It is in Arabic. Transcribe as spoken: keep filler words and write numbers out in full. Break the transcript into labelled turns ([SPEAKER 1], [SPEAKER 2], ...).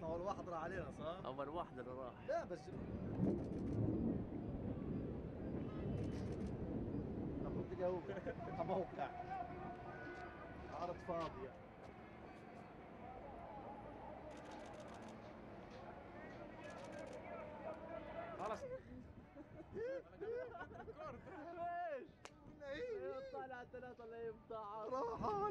[SPEAKER 1] اول واحد راح علينا صح؟
[SPEAKER 2] اول واحد اللي راح.
[SPEAKER 1] لا بس المفروض تجاوب موقع عرض فاضية. خلاص
[SPEAKER 2] ليش؟ طلع ثلاثة اللي يفتح
[SPEAKER 1] راحت